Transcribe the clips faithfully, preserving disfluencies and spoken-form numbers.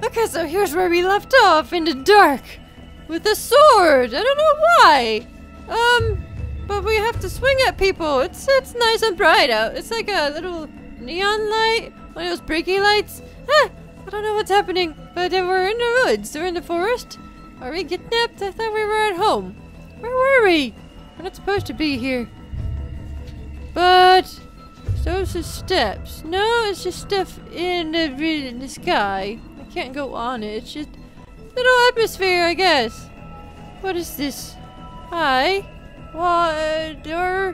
Okay, so here's where we left off, in the dark. With a sword. I don't know why. Um, but we have to swing at people. It's it's nice and bright out. It's like a little neon light. One of those breaky lights. Ah, I don't know what's happening. But uh, we're in the woods. We're in the forest. Are we kidnapped? I thought we were at home. Where were we? We're not supposed to be here. But those are steps. No, it's just stuff in the, in the sky. I can't go on it. It's just little atmosphere, I guess. What is this? Hi. What? Dur...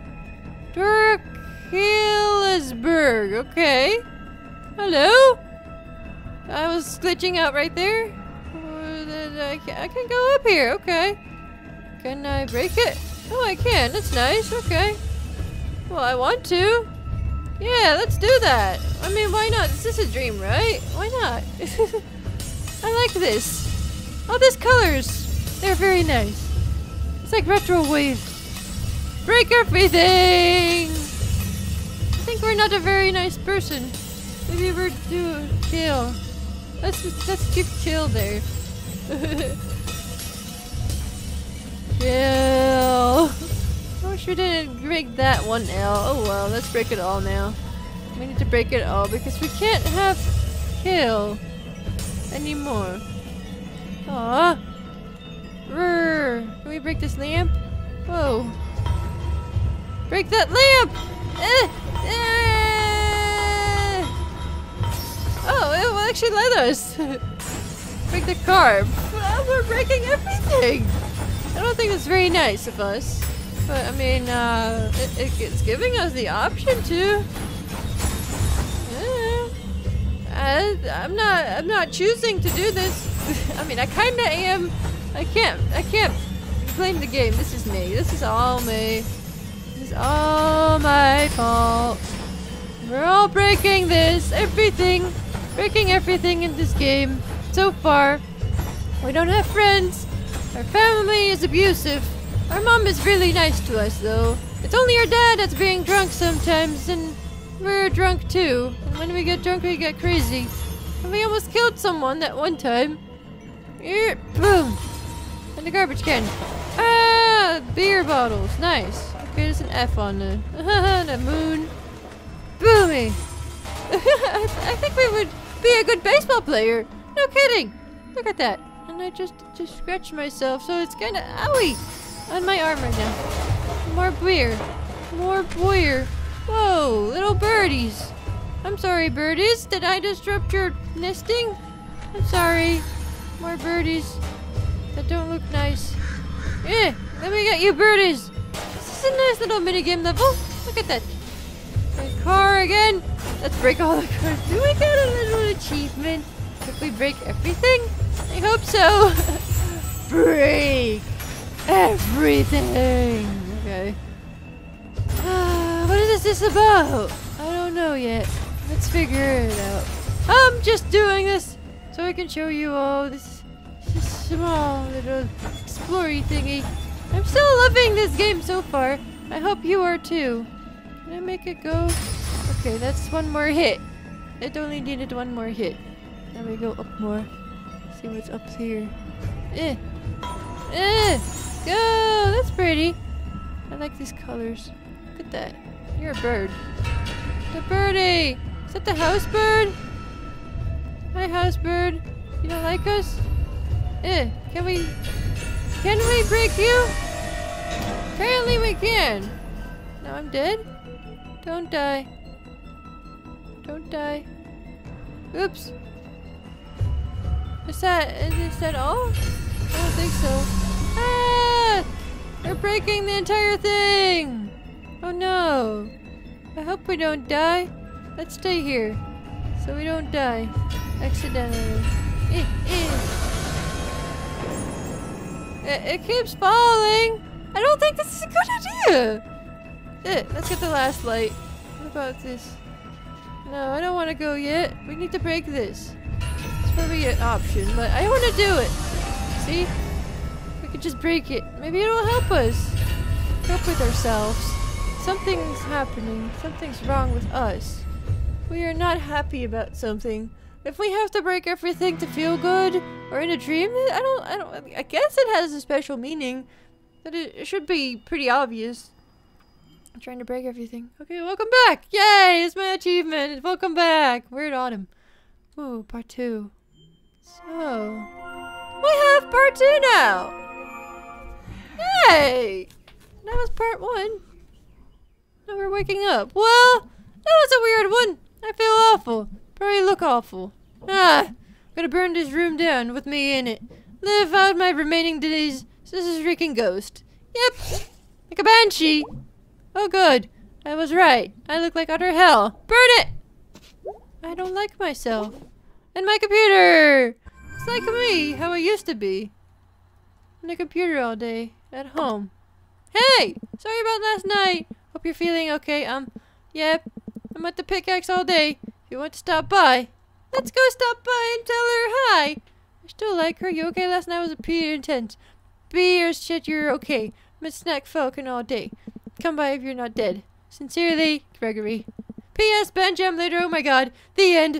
Durkillisburg. Okay. Hello? I was glitching out right there. I can, I can go up here. Okay. Can I break it? Oh, I can. That's nice. Okay. Well, I want to. Yeah, let's do that. I mean, why not? This is a dream, right? Why not? I like this. All these colors. They're very nice. It's like retro wave. Break everything! I think we're not a very nice person. Maybe we're do kill. Let's let's keep kill there. Kill. I wish we didn't break that one L. Oh well, let's break it all now. We need to break it all because we can't have kill anymore. Aww. Rrr. Can we break this lamp? Whoa. Break that lamp! Eh. Eh. Oh, it will actually let us. Break the car. Well, we're breaking everything. I don't think that's very nice of us. But, I mean, uh, it, it, it's giving us the option to. Yeah. I, I'm not, I'm not choosing to do this. I mean, I kinda am. I can't, I can't blame the game. This is me. This is all me. This is all my fault. We're all breaking this. Everything. Breaking everything in this game. So far. We don't have friends. Our family is abusive. Our mom is really nice to us, though. It's only our dad that's being drunk sometimes, and we're drunk too. And when we get drunk, we get crazy. And we almost killed someone that one time. Here, boom. And the garbage can. Ah, beer bottles. Nice. Okay, there's an F on the, the moon. Boomy. I think we would be a good baseball player. No kidding. Look at that. And I just just scratched myself, so it's kind of owie on my arm right now. More beer. More beer. Whoa, little birdies. I'm sorry, birdies. Did I disrupt your nesting? I'm sorry. More birdies that don't look nice. Eh, let me get you birdies. This is a nice little minigame level. Look at that. My car again. Let's break all the cars. Do we get a little achievement if we break everything? I hope so. Break everything. Okay. Uh, what is this about? I don't know yet. Let's figure it out. I'm just doing this so I can show you all this, this small little explory thingy. I'm still loving this game so far. I hope you are too. Can I make it go? Okay, that's one more hit. It only needed one more hit. Now we go up more. See what's up here. Eh. Eh. Go! That's pretty. I like these colors. Look at that. You're a bird. The birdie! Is that the house bird? Hi, house bird. You don't like us? Eh. Can we... Can we break you? Apparently we can. Now I'm dead? Don't die. Don't die. Oops. Is that... Is that all? I don't think so. Ah! They're breaking the entire thing! Oh no! I hope we don't die. Let's stay here. So we don't die. Accidentally. Eh, eh. It, it keeps falling! I don't think this is a good idea! Eh, let's get the last light. What about this? No, I don't want to go yet. We need to break this. It's probably an option, but I want to do it! See? We could just break it. Maybe it'll help us. Help with ourselves. Something's happening. Something's wrong with us. We are not happy about something. if we have to break everything to feel good, or in a dream, I don't, I don't, I guess it has a special meaning. But it, it should be pretty obvious. I'm trying to break everything. Okay, welcome back! Yay! It's my achievement! Welcome back! Weird Autumn. Ooh, part two. So... we have part two now! Yay! That was part one. Now we're waking up. Well, that was a weird one. I feel awful. Probably look awful. Ah! Gonna burn this room down with me in it. Live out my remaining days. This is a freaking ghost. Yep! Like a banshee! Oh good, I was right. I look like utter hell. Burn it! I don't like myself. And my computer! It's like me, how I used to be. On the computer all day, at home. Hey! Sorry about last night. Hope you're feeling okay. Um, yep. I'm at the pickaxe all day. If you want to stop by, let's go stop by and tell her hi. I still like her. You okay? Last night was a pretty intense. Be or shit, you're okay. I'm at Snack Falcon all day. Come by if you're not dead. Sincerely, Gregory. P S Benjam later. Oh my god. The end.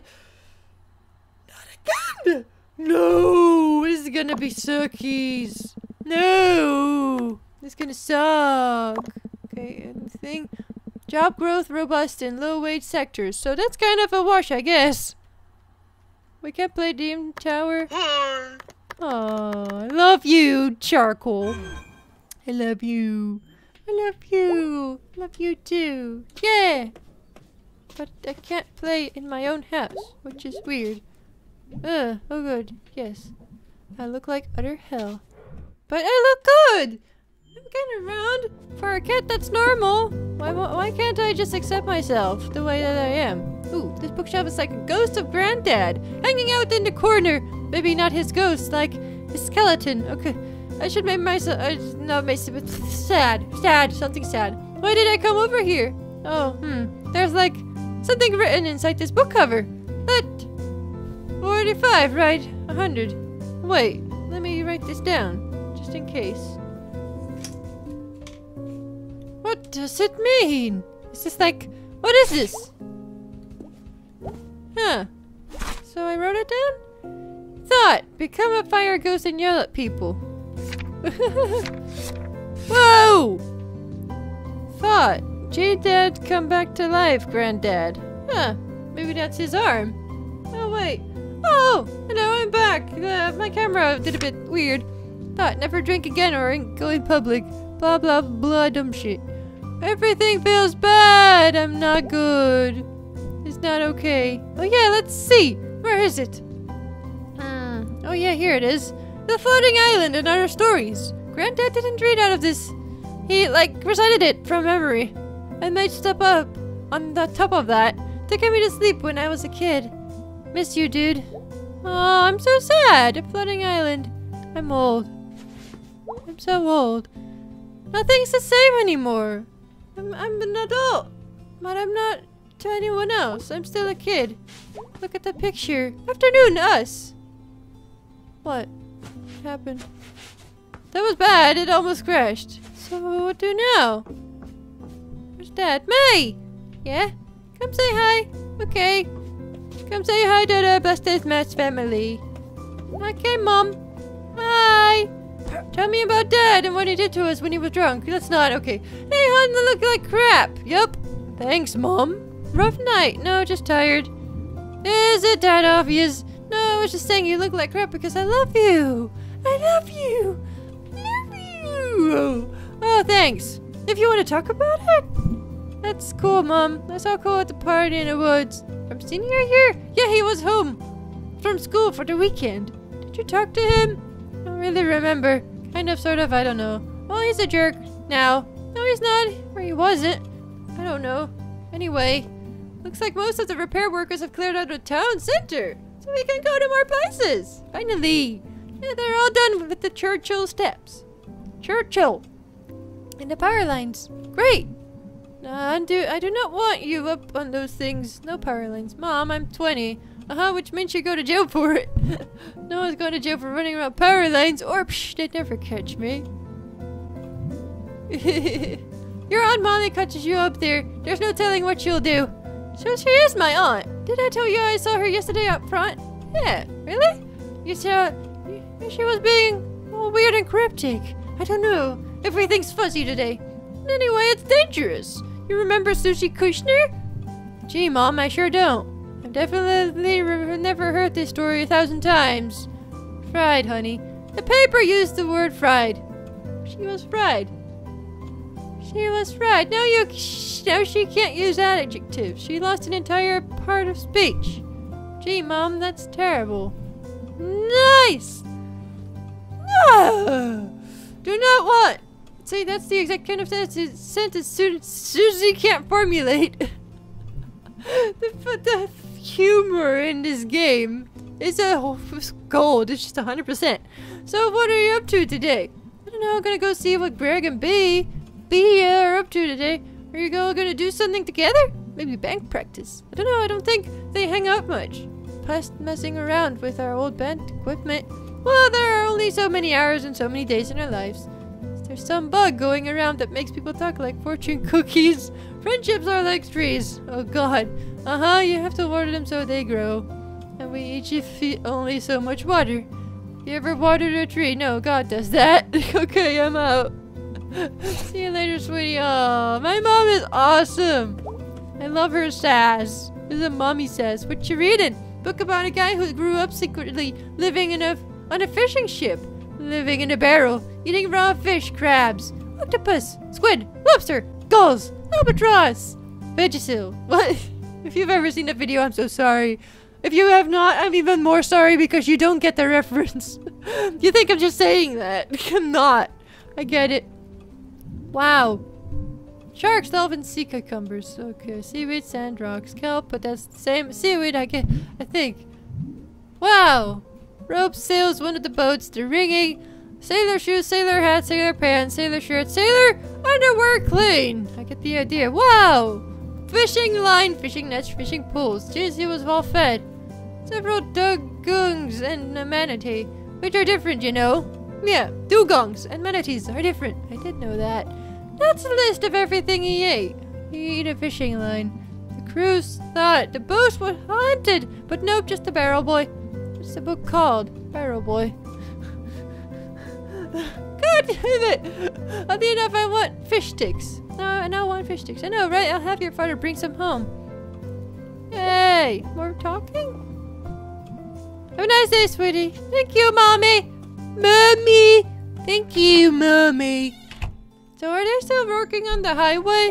Not again. No. This is gonna be suckies. No. This is gonna suck. Okay, and the thing. Job growth robust in low wage sectors. So that's kind of a wash, I guess. We can't play Dream Tower. Oh, I love you, Charcoal. I love you. I love you. Love you too. Yeah. But I can't play in my own house, which is weird. Ugh. Oh good. Yes. I look like utter hell. But I look good. I'm getting around. For a cat, that's normal. Why, why can't I just accept myself the way that I am? Ooh, this bookshelf is like a ghost of Granddad hanging out in the corner. Maybe not his ghost, like his skeleton. Okay. I should make myself, uh, not myself, sad, sad, something sad. Why did I come over here? Oh, hmm, there's like something written inside this book cover. Let, forty-five, right? one hundred. Wait, let me write this down, just in case. What does it mean? Is this like, what is this? Huh, so I wrote it down? Thought, become a fire ghost and yell at people. Whoa! Thought. J-Dad come back to life, Granddad. Huh. Maybe that's his arm. Oh, wait. Oh! Hello, I'm back. Uh, my camera did a bit weird. Thought never drink again or go in public. Blah, blah, blah, dumb shit. Everything feels bad. I'm not good. It's not okay. Oh, yeah, let's see. Where is it? Hmm. Oh, yeah, here it is. The Floating Island and Other Stories. Granddad didn't read out of this. He, like, recited it from memory. I might step up on the top of that to get me to sleep when I was a kid. Miss you, dude. Oh, I'm so sad. Floating Island. I'm old. I'm so old. Nothing's the same anymore. I'm, I'm an adult. But I'm not to anyone else. I'm still a kid. Look at the picture. Afternoon, us. What? Happened. That was bad. It almost crashed. So what do now? Where's Dad? May! Yeah? Come say hi. Okay. Come say hi to the Busted Mess family. Okay, Mom. Hi. Tell me about Dad and what he did to us when he was drunk. That's not okay. Hey, hon, you look like crap. Yup. Thanks, Mom. Rough night. No, just tired. Is it that obvious? No, I was just saying you look like crap because I love you. I love you. Love you. Oh, thanks. If you want to talk about it. That's cool, Mom. I saw Cole at the party in the woods. From senior year? Yeah, he was home from school for the weekend. Did you talk to him? I don't really remember. Kind of, sort of, I don't know. Well, he's a jerk now. No, he's not. Or he wasn't. I don't know. Anyway, looks like most of the repair workers have cleared out the town center. So we can go to more places. Finally. Yeah, they're all done with the Churchill steps. Churchill. And the power lines. Great. Uh, I do, I do not want you up on those things. No power lines. Mom, I'm twenty. Uh-huh, which means you go to jail for it. No one's going to jail for running around power lines, or psh, they'd never catch me. Your Aunt Molly catches you up there. There's no telling what she'll do. So she is my aunt. Did I tell you I saw her yesterday up front? Yeah, really? You saw she was being all weird and cryptic. I don't know. Everything's fuzzy today. Anyway, it's dangerous. You remember Sushi Kushner? Gee, Mom, I sure don't. I've definitely re never heard this story a thousand times. Fried, honey. The paper used the word fried. She was fried. She was fried. Now you, now she can't use adjectives. She lost an entire part of speech. Gee, Mom, that's terrible. Nice. No. Do not want. See, that's the exact kind of sentence, sentence Su Susie can't formulate. the, the humor in this game is a oh, it's gold. It's just one hundred percent. So what are you up to today? I don't know. I'm gonna go see what Greg and B, B are up to today. Are you all gonna do something together? Maybe bank practice. I don't know. I don't think they hang out much. Plus messing around with our old band equipment. Well, there are only so many hours and so many days in our lives. There's some bug going around that makes people talk like fortune cookies. Friendships are like trees. Oh god. Uh-huh, you have to water them so they grow. And we each feed only so much water. You ever watered a tree? No, God does that. Okay, I'm out. See you later, sweetie. Oh, my mom is awesome. I love her sass. This is a mommy sass. What you reading? Book about a guy who grew up secretly living in a on a fishing ship. Living in a barrel, eating raw fish, crabs, octopus, squid, lobster, gulls, albatross, vagisil. What? If you've ever seen that video, I'm so sorry. If you have not, I'm even more sorry because you don't get the reference. You think I'm just saying that. I'm not. I get it. Wow. Sharks, dolphins, sea cucumbers. Okay, seaweed, sand, rocks, kelp, but that's the same. Seaweed, I get, I think. Wow. Ropes, sails, one of the boats, the rigging, sailor shoes, sailor hat, sailor pants, sailor shirt, sailor underwear clean. I get the idea. Wow! Fishing line, fishing nets, fishing pools. Jeez, he was well fed. Several dugongs and a manatee, which are different, you know. Yeah, dugongs and manatees are different. I did know that. That's a list of everything he ate. He ate a fishing line. The crews thought the boat was haunted, but nope, just a barrel boy. What's the book called? Barrel Boy. God damn it! Oddly enough, I want fish sticks. No, I now want fish sticks. I know, right? I'll have your father bring some home. Hey, more talking? Have a nice day, sweetie. Thank you, Mommy. Mommy. Thank you, Mommy. So are they still working on the highway?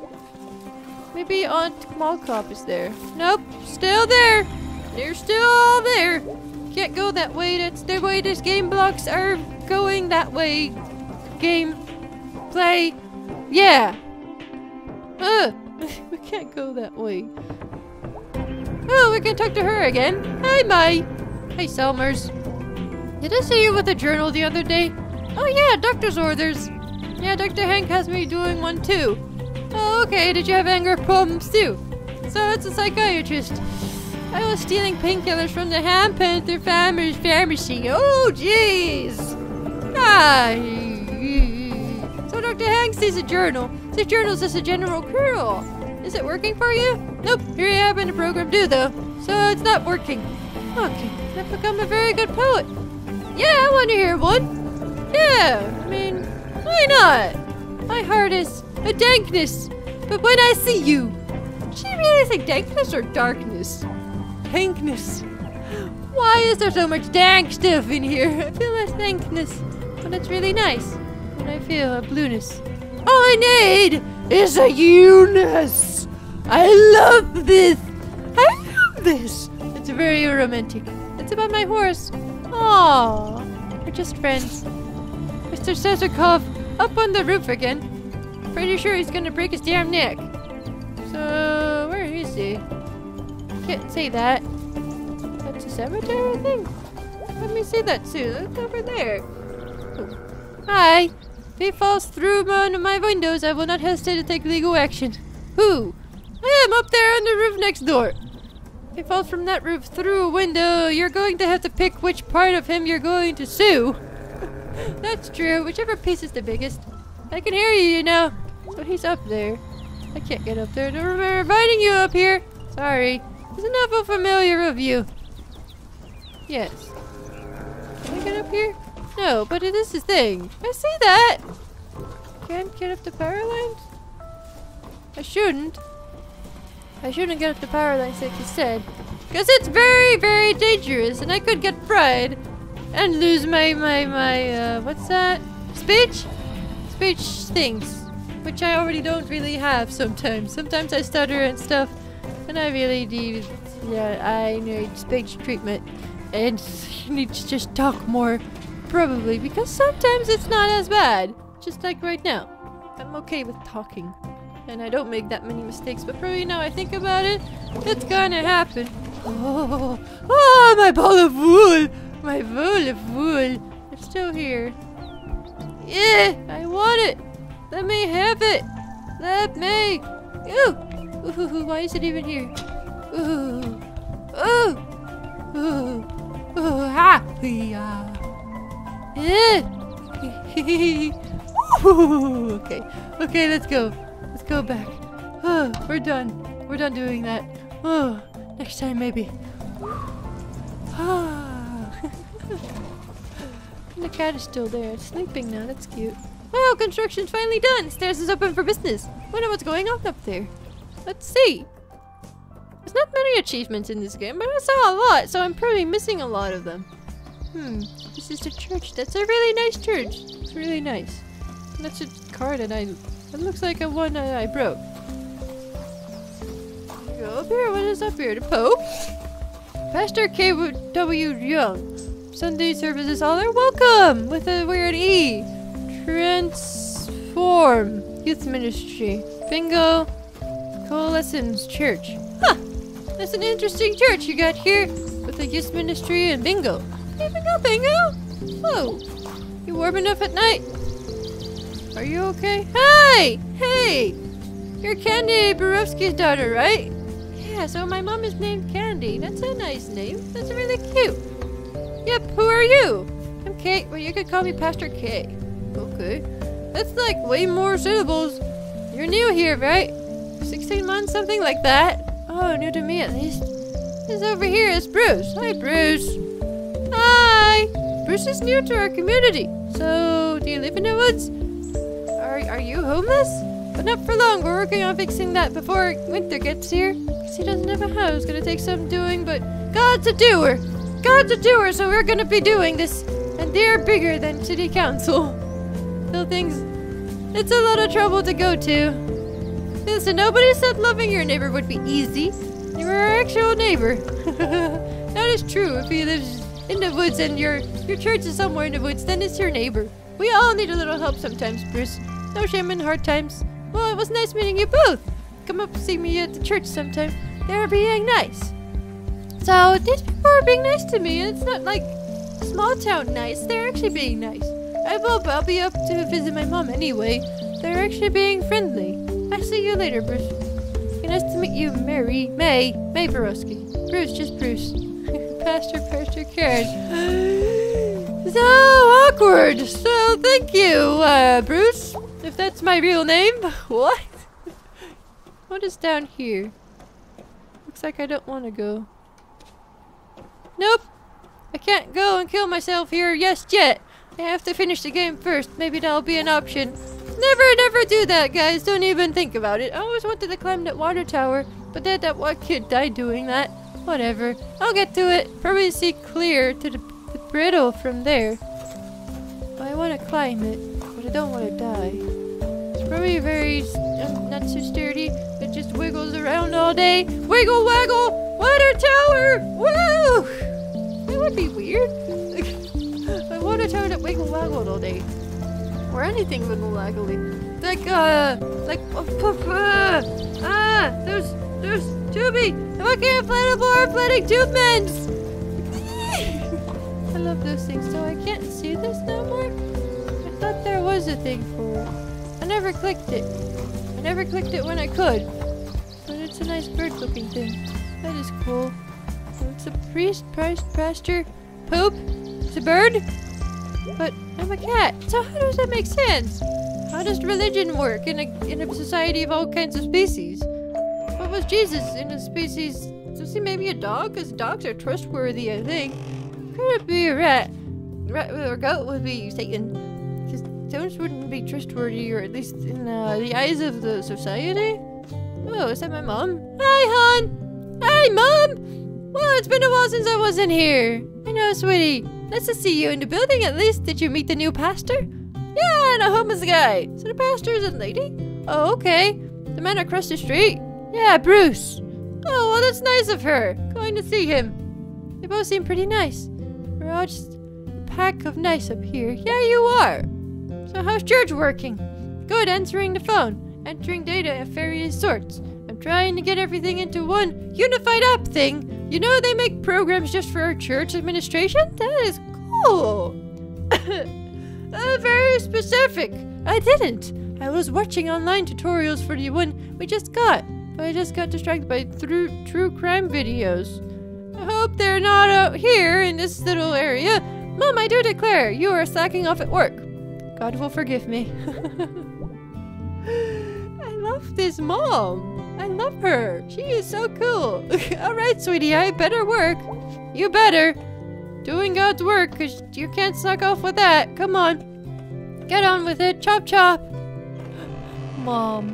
Maybe Aunt Mall Cop is there. Nope, still there. They're still all there. Can't go that way. That's the way these game blocks are going that way. Game. Play. Yeah. Uh, we can't go that way. Oh, we can talk to her again. Hi, Mai. Hey, Selmers. Did I see you with a journal the other day? Oh, yeah, doctor's orders. Yeah, Doctor Hank has me doing one, too. Oh, okay. Did you have anger problems, too? So it's a psychiatrist. I was stealing painkillers from the Ham Panther Farmer's Pharmacy. Oh, jeez. Ah. So Doctor Hank sees a journal. This journal's just a general cure-all. Is it working for you? Nope. Here you have in the program do, though. So it's not working. Okay. I've become a very good poet. Yeah, I want to hear one. Yeah. I mean, why not? My heart is a dankness. But when I see you... Did she really say dankness or darkness? Dankness. Why is there so much dank stuff in here? I feel less dankness, but it's really nice when I feel a blueness. All I need is a you-ness. I love this. I love this. It's very romantic. It's about my horse. Aww. We're just friends. Mister Sezerkov up on the roof again. Pretty sure he's gonna break his damn neck. So, where is he? Can't say that. That's a cemetery, I think. Let me see that too. Look over there. Oh. Hi. If he falls through one of my windows, I will not hesitate to take legal action. Who? I am up there on the roof next door. If he falls from that roof through a window, you're going to have to pick which part of him you're going to sue. That's true. Whichever piece is the biggest. I can hear you, you know. So he's up there. I can't get up there. I don't remember inviting you up here. Sorry. There's an awful familiar of you. Yes. Can I get up here? No, but it is a thing. I see that. Can't get up the power lines? I shouldn't. I shouldn't get up the power lines like you said. Because it's very, very dangerous and I could get fried and lose my, my, my, uh, what's that? Speech? Speech things. Which I already don't really have sometimes. Sometimes I stutter and stuff. And I really need, yeah, I need speech treatment. And you need to just talk more. Probably. Because sometimes it's not as bad. Just like right now. I'm okay with talking. And I don't make that many mistakes. But probably now I think about it, it's gonna happen. Oh, oh, my ball of wool! My ball of wool! It's still here. Yeah, I want it! Let me have it! Let me! Ooh! Ooh, why is it even here? Ooh! Ooh! Ooh! Ooh! Ha! Yeah! Ooh, okay. Okay, let's go. Let's go back. Oh, we're done. We're done doing that. Oh, next time maybe. Ah. The cat is still there. It's sleeping now. That's cute. Oh, construction's finally done. Stairs is open for business. Wonder what's going on up there. Let's see. There's not many achievements in this game, but I saw a lot, so I'm probably missing a lot of them. Hmm. This is the church. That's a really nice church. It's really nice. And that's a car that I... It looks like a one that I broke. Go up here. What is up here? The Pope? Pastor K W Young. Sunday services all are welcome! With a weird E. Transform. Youth Ministry. Bingo. Coalescence Church. Huh! That's an interesting church you got here. With a youth ministry and bingo. Hey, bingo, bingo! Whoa. You warm enough at night? Are you okay? Hey! Hey! You're Candy Borowski's daughter, right? Yeah, so my mom is named Candy. That's a nice name. That's really cute. Yep, who are you? I'm Kate. Well, you could call me Pastor K. Okay. That's like way more syllables. You're new here, right? sixteen months, something like that. Oh, new to me at least. This over here is Bruce. Hi, Bruce. Hi! Bruce is new to our community. So, do you live in the woods? Are, are you homeless? But not for long. We're working on fixing that before winter gets here. Because he doesn't have a house. Gonna take some doing, but God's a doer. God's a doer, so we're gonna be doing this. And they're bigger than city council. So things... It's a lot of trouble to go to. Listen, nobody said loving your neighbor would be easy. You are our actual neighbor. That is true. If he lives in the woods and your your church is somewhere in the woods, then it's your neighbor. We all need a little help sometimes, Bruce. No shame in hard times. Well, it was nice meeting you both. Come up and see me at the church sometime. They're being nice. So, these people are being nice to me. And it's not like small town nice. They're actually being nice. I will, I'll be up to visit my mom anyway. They're actually being friendly. I'll see you later, Bruce. Okay, nice to meet you, Mary. May. May Borowski. Bruce, just Bruce. Pastor, Pastor Karen. So awkward. So thank you, uh, Bruce. If that's my real name. What? What is down here? Looks like I don't want to go. Nope. I can't go and kill myself here just yet. I have to finish the game first. Maybe that'll be an option. Never, never do that, guys. Don't even think about it. I always wanted to climb that water tower, but then that one kid died doing that. Whatever. I'll get to it. Probably see clear to the, the brittle from there. But I want to climb it, but I don't want to die. It's probably very um, not so sturdy. It just wiggles around all day. Wiggle, waggle, water tower. Woo! That would be weird. A water tower that wiggle waggled all day. Or anything wiggle waggly. Like, uh, like, uh, uh, ah, there's, there's Tubby. Fucking inflatable athletic tube mens. I love those things. So I can't see this no more? I thought there was a thing for it. I never clicked it. I never clicked it when I could. But it's a nice bird looking thing. That is cool. It's a priest, priest, pastor, pope. It's a bird. But I'm a cat, so how does that make sense? How does religion work in a in a society of all kinds of species? What What was Jesus in a species? Was he maybe a dog? Because dogs are trustworthy, I think. Could it be a rat? Rat or goat would be Satan. Because those wouldn't be trustworthy, or at least in uh, the eyes of the society. Oh, is that my mom? Hi, hon! Hi, Mom! Well, it's been a while since I was in here. I know, sweetie. Nice to see you in the building, at least. Did you meet the new pastor? Yeah, and a homeless guy. So the pastor is a lady? Oh, okay. The man across the street? Yeah, Bruce. Oh, well, that's nice of her. Going to see him. They both seem pretty nice. We're all just a pack of nice up here. Yeah, you are. So how's church working? Good, answering the phone. Entering data of various sorts. I'm trying to get everything into one unified app thing. You know they make programs just for our church administration? That is cool. uh, very specific. I didn't. I was watching online tutorials for the one we just got. But I just got distracted by true, true crime videos. I hope they're not out here in this little area. Mom, I do declare, you are slacking off at work. God will forgive me. I love this mom. I love her. She is so cool. Alright, sweetie, I better work. You better. Doing God's work, because you can't suck off with that. Come on. Get on with it. Chop chop. Mom.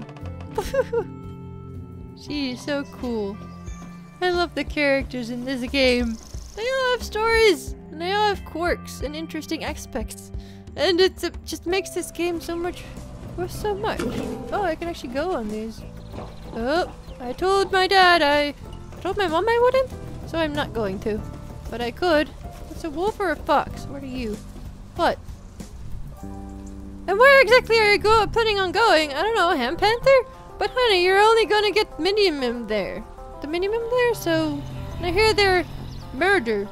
She is so cool. I love the characters in this game. They all have stories, and they all have quirks and interesting aspects. And it's, it just makes this game so much, worth so much. Oh, I can actually go on these. Oh, I told my dad I, I told my mom I wouldn't, so I'm not going to. But I could. It's a wolf or a fox? What are you? What? And where exactly are you go planning on going? I don't know, a ham panther? But honey, you're only gonna get minimum there. The minimum there? So, I hear they're murder.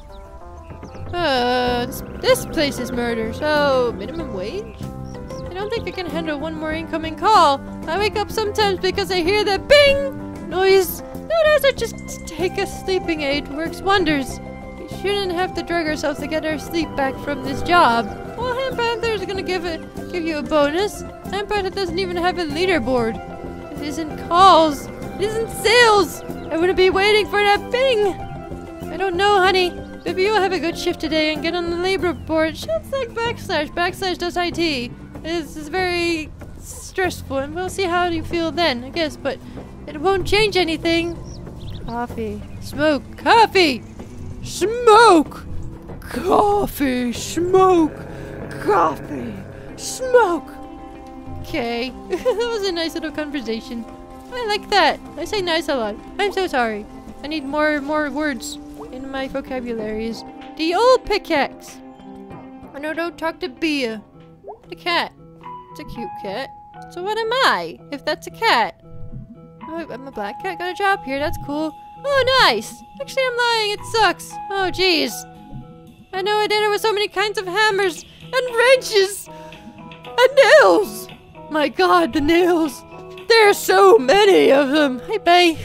Uh, this, this place is murder, so minimum wage? I don't think I can handle one more incoming call. I wake up sometimes because I hear that bing noise. No, no, just take a sleeping aid. Works wonders. We shouldn't have to drug ourselves to get our sleep back from this job. Well, Ham Panther's gonna give it, give you a bonus. Ham Panther doesn't even have a leaderboard. This isn't calls. It isn't sales. I wouldn't be waiting for that bing. I don't know, honey. Maybe you'll have a good shift today and get on the labor board. Shit's like backslash. Backslash does I T. This is very stressful, and we'll see how you feel then, I guess, but it won't change anything. Coffee. Smoke. Coffee! Smoke! Coffee! Smoke! Coffee! Smoke! Okay. That was a nice little conversation. I like that. I say nice a lot. I'm so sorry. I need more more words in my vocabularies. The old pickaxe. Oh no, don't talk to Bea. The cat. It's a cute cat. So what am I, if that's a cat? Oh, I'm a black cat. Got a job here. That's cool. Oh, nice. Actually, I'm lying. It sucks. Oh, jeez. I know I did it with so many kinds of hammers and wrenches and nails. My God, the nails. There are so many of them. Hi, Bay.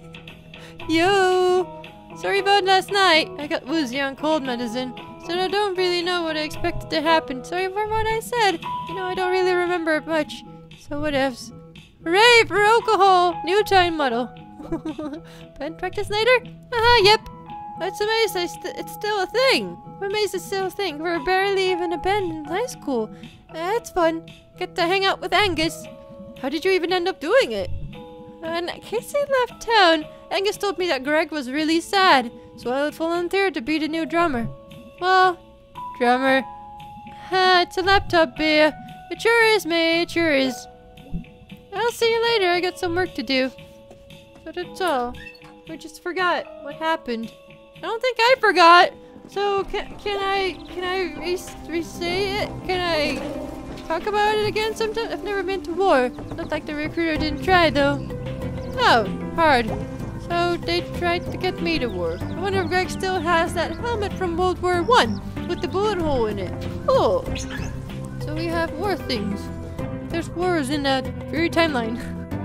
Yo. Sorry about last night. I got woozy on cold medicine. So I don't really know what I expected to happen. Sorry for what I said. You know, I don't really remember much. So whatevs. Hooray for alcohol! New time model. Band practice later? Haha, yep. That's amazing. St it's still a thing. What makes it still a thing? We're barely even a band in high school. That's fun. Get to hang out with Angus. How did you even end up doing it? And Casey left town. Angus told me that Greg was really sad. So I volunteered to be the new drummer. Well, drummer. Ha, it's a laptop, Bea. It sure is, May. It sure is. I'll see you later. I got some work to do. So that's all. I just forgot what happened. I don't think I forgot. So can can I can I re re-say it? Can I talk about it again sometime? I've never been to war. Not like the recruiter didn't try though. Oh, hard. So they tried to get me to war. I wonder if Greg still has that helmet from World War One with the bullet hole in it. Cool. So we have war things. There's wars in that very timeline.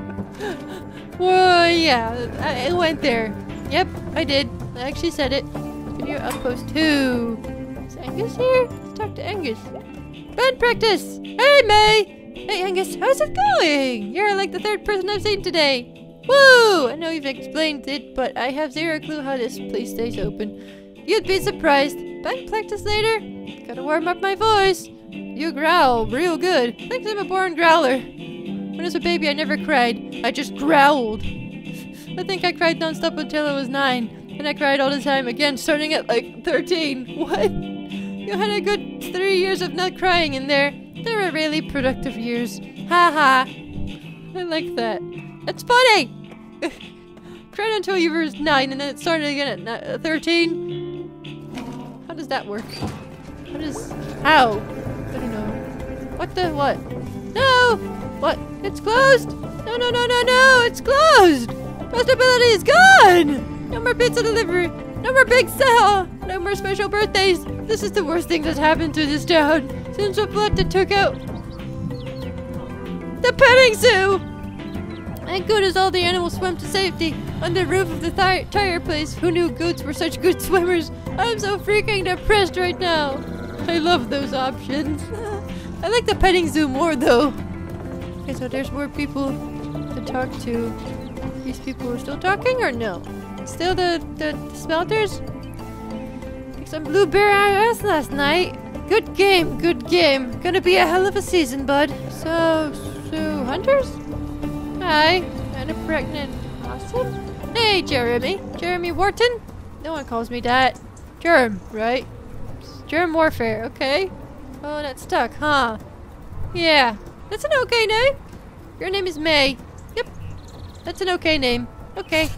Well, yeah, I, I went there. Yep, I did. I actually said it. Video outpost two. Is Angus here? Let's talk to Angus. Band practice! Hey, May! Hey, Angus, how's it going? You're like the third person I've seen today. Woo! I know you've explained it, but I have zero clue how this place stays open. You'd be surprised. Bank practice later? Gotta warm up my voice. You growl real good. Thanks, I'm a born growler. When I was a baby, I never cried. I just growled. I think I cried nonstop until I was nine. And I cried all the time again, starting at like thirteen. What? You had a good three years of not crying in there. They were really productive years. Ha ha. I like that. That's funny! Cried until you were nine and then it started again at thirteen. How does that work? How does... How? I don't know. What the... what? No! What? It's closed! No, no, no, no, no! It's closed! Postability is gone! No more pizza delivery! No more big sale! No more special birthdays! This is the worst thing that's happened to this town since the flood that took out the petting zoo! Thank goodness all the animals swam to safety on the roof of the th tire place. Who knew goats were such good swimmers? I'm so freaking depressed right now. I love those options. I like the petting zoo more though. Okay, so there's more people to talk to. These people are still talking or no? Still the, the, the smelters? Took some blueberry I S last night. Good game, good game. Gonna be a hell of a season, bud. So, so hunters? Hi, and a pregnant possum? Hey, Jeremy. Jeremy Wharton? No one calls me that. Germ, right? Germ warfare, okay. Oh, that's stuck, huh? Yeah, that's an okay name. Your name is May. Yep, that's an okay name. Okay.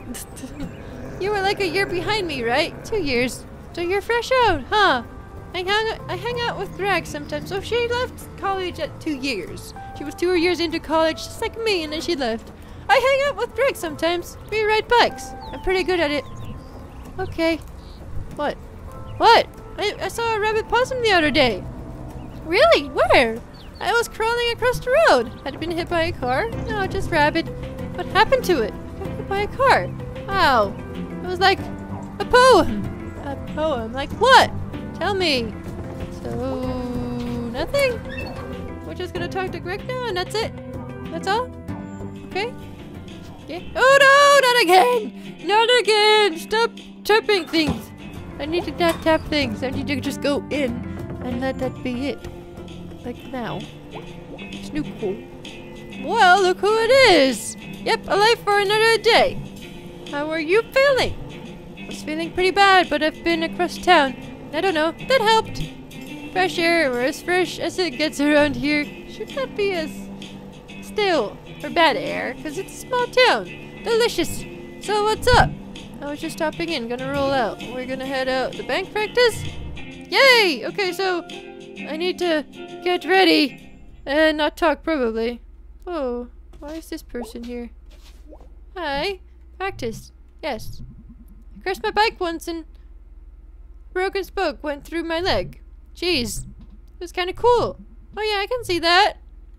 You were like a year behind me, right? Two years. So you're fresh out, huh? I hang, I hang out with Greg sometimes. So she left college at two years. She was two years into college, just like me, and then she left. I hang out with Greg sometimes. We ride bikes. I'm pretty good at it. Okay. What? What? I, I saw a rabbit possum the other day. Really? Where? I was crawling across the road. Had it been hit by a car? No, just rabbit. What happened to it? Got hit by a car. Wow. It was like a poem. A poem? Like what? Tell me. So, nothing? We're just gonna talk to Greg now and that's it? That's all? Okay? Yeah. Oh no! Not again! Not again! Stop tapping things! I need to not tap things. I need to just go in and let that be it. Like now. Snoop cool. Well, look who it is! Yep, alive for another day. How are you feeling? I was feeling pretty bad, but I've been across town. I don't know. That helped. Fresh air, or as fresh as it gets around here, should not be as still or bad air, because it's a small town. Delicious. So what's up? I was just stopping in, gonna roll out. We're gonna head out to bank practice? Yay! Okay, so I need to get ready and not talk probably. Oh, why is this person here? Hi. Practice. Yes. I crashed my bike once and broken spoke went through my leg. Jeez. It was kind of cool. Oh yeah, I can see that.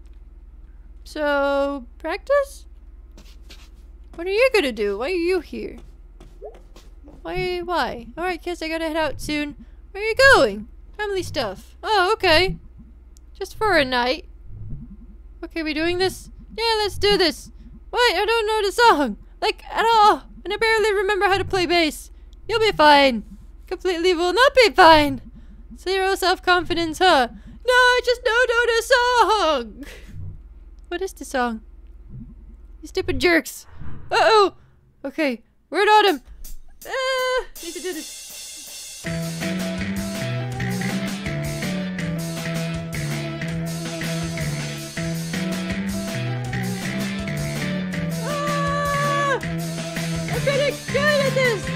So, practice? What are you gonna do? Why are you here? Why? Why? Alright, kids, I gotta head out soon. Where are you going? Family stuff. Oh, okay. Just for a night. Okay, we doing this? Yeah, let's do this. Wait, I don't know the song. Like, at all. And I barely remember how to play bass. You'll be fine. Completely will not be fine. Zero self-confidence, huh? No, I just don't know the song. What is the song? You stupid jerks. Uh-oh. Okay, word autumn. Ah, need to do this. Ah! I'm pretty good at this.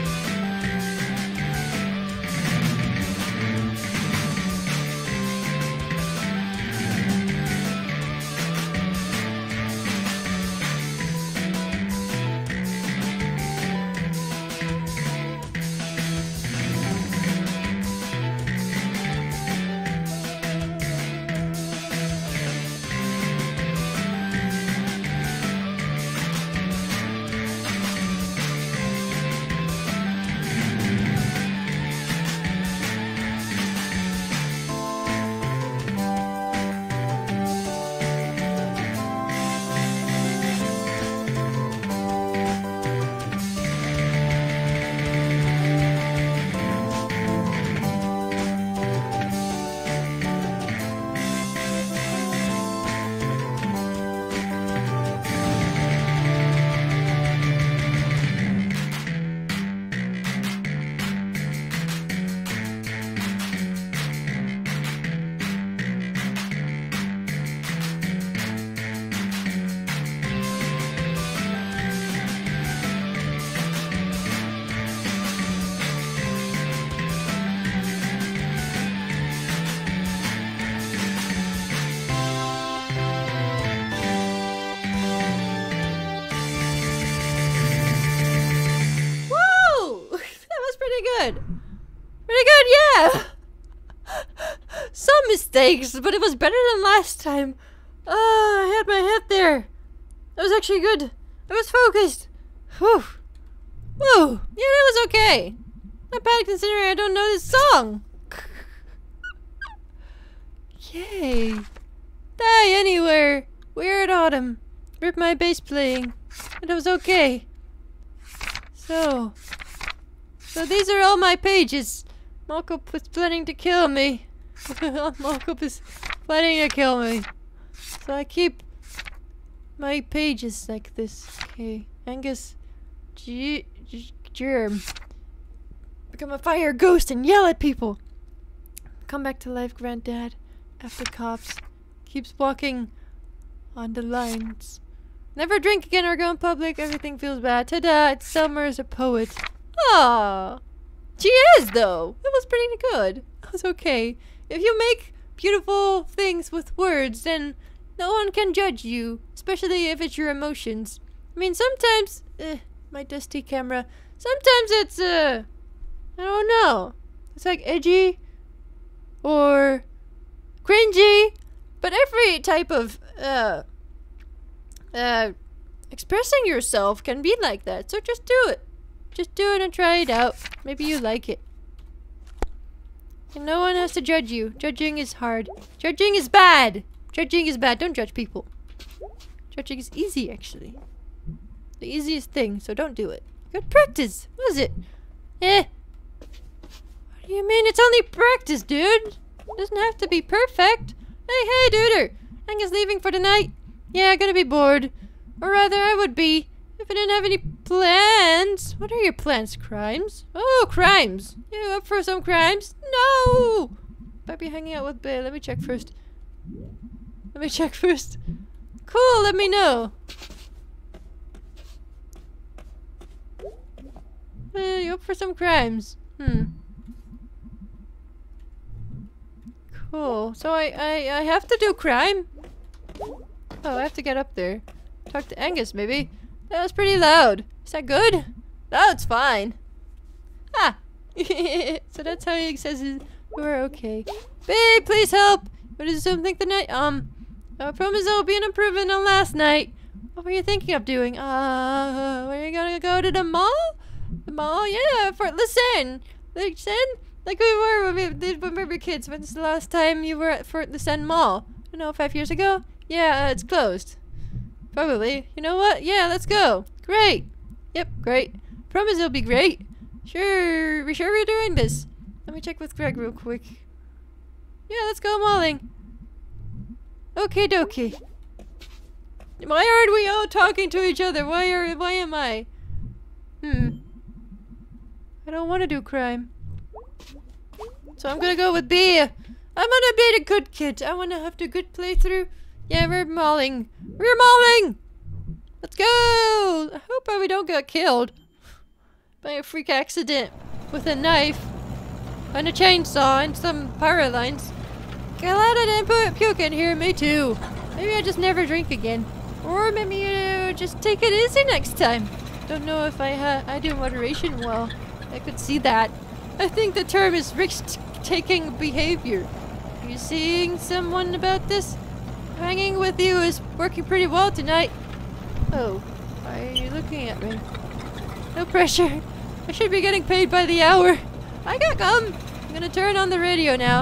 Pretty good, yeah! Some mistakes, but it was better than last time. Ah, uh, I had my head there. That was actually good. I was focused. Whew. Whoa. Yeah, that was okay. Not bad considering I don't know this song. Yay. Die anywhere. Weird autumn. Rip my bass playing. But it was okay. So. So these are all my pages. Malkup was planning to kill me. Malkup is planning to kill me. So I keep my pages like this. Okay. Angus. G G Germ. Become a fire ghost and yell at people. Come back to life, granddad. After cops. Keeps walking on the lines. Never drink again or go in public. Everything feels bad. Ta-da! It's Selmer's a poet. Ah, she is though. It was pretty good. It was okay. If you make beautiful things with words, then no one can judge you, especially if it's your emotions. I mean, sometimes, eh, my dusty camera. Sometimes it's uh, I don't know. It's like edgy or cringy, but every type of uh, uh, expressing yourself can be like that. So just do it. Just do it and try it out. Maybe you like it. And no one has to judge you. Judging is hard. Judging is bad. Judging is bad. Don't judge people. Judging is easy, actually. The easiest thing, so don't do it. Good practice. What is it? Eh. What do you mean? It's only practice, dude. It doesn't have to be perfect. Hey, hey, duder. Angus leaving for the night? Yeah, gonna be bored. Or rather, I would be. If I didn't have any plans. What are your plans? Crimes? Oh, crimes. You up for some crimes? No! Might be hanging out with Bay. Let me check first. Let me check first. Cool, let me know. Uh, you up for some crimes? Hmm. Cool. So I, I, I have to do crime? Oh, I have to get up there. Talk to Angus, maybe. That was pretty loud. Is that good? No, it's fine. Ah. So that's how he says we're okay. Babe, please help. What does Zoom think the night? Um, I promise I'll be an improvement on last night. What were you thinking of doing? Uh, were you gonna go to the mall? The mall? Yeah, for listen. Listen? Like we were when we, did when we were kids. When's the last time you were at Fort Listen Mall? I don't know, five years ago? Yeah, uh, it's closed. Probably. You know what? Yeah, let's go. Great. Yep, great. Promise it'll be great. Sure, we sure we're doing this. Let me check with Greg real quick. Yeah, let's go mauling. Okay, dokie. Why aren't we all talking to each other? Why are? Why am I? Hmm. I don't want to do crime. So I'm gonna go with B. I'm gonna be a good kid. I wanna have the good playthrough. Yeah, we're mauling. We're mauling! Let's go! I hope we don't get killed by a freak accident with a knife and a chainsaw and some power lines. Glad I didn't put puke in here, me too. Maybe I just never drink again. Or maybe uh, just take it easy next time. Don't know if I ha I do moderation well. I could see that. I think the term is risk-taking behavior. Are you seeing someone about this? Hanging with you is working pretty well tonight. Oh, why are you looking at me? No pressure. I should be getting paid by the hour. I got gum. I'm gonna turn on the radio now.